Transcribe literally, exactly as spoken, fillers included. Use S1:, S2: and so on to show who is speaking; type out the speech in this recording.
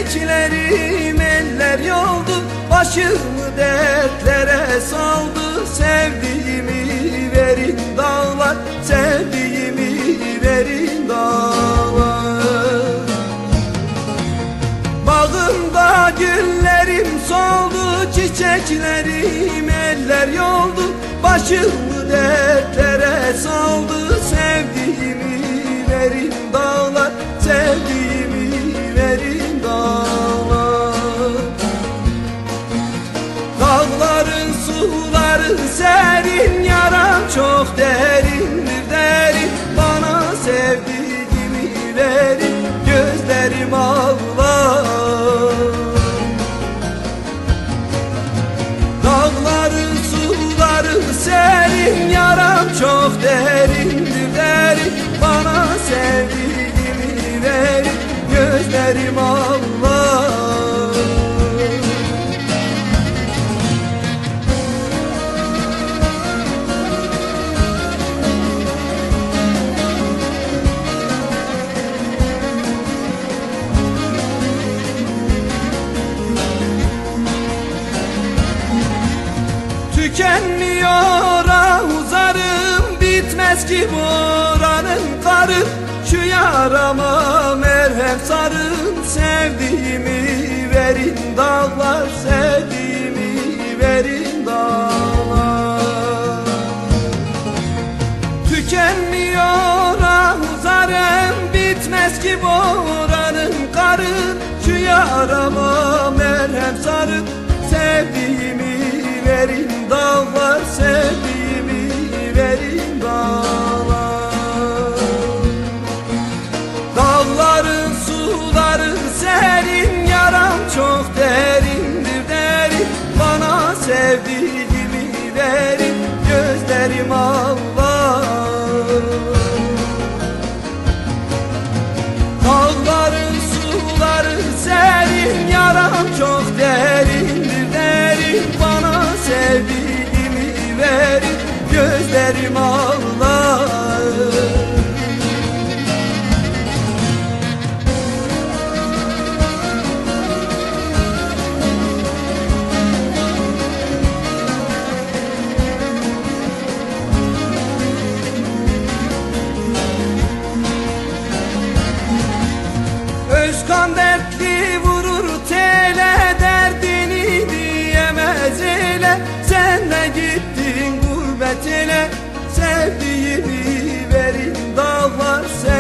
S1: Çiçeklerim eller yoldu, başımı dertlere saldı. Sevdiğimi verin dağlar, sevdiğimi verin dağlar. Bağımda güllerim soldu, çiçeklerim eller yoldu, başımı dertlere saldı. Sevdiğimi verin dağlar, sevdiğimi verin dağlar. Dağların suları serin, yaram çok derindir derin. Bana sevdiğimi verin, gözlerim ağlar. Dağların suları serin, yaram çok derindir derin. Bana sevdiğimi verin, gözlerim ağlar. Tükenmiyor ahuzarım, bitmez ki buranın karı. Şu yarama merhem sarın, sevdiğimi verin dağlar, sevdiğimi verin dağlar. Tükenmiyor ahuzarım, bitmez ki buranın karı. Şu yarama merhem sarın, sevdiğimi verin dağlar, sevdiğimi verin dağlar. Dağların suları serin, yaram çok derindir derin. Bana sevdiğimi verin, gözlerim ağlar. Dağların suları serin, yaram çok derindir derin. Bana sevdiğimi verin, gözlerim ağlar. Özkan dertli vurur tele, derdini diyemez ele. Sen de gittin gurbet ele, sevdiğimi verin dağlar, sevdiğimi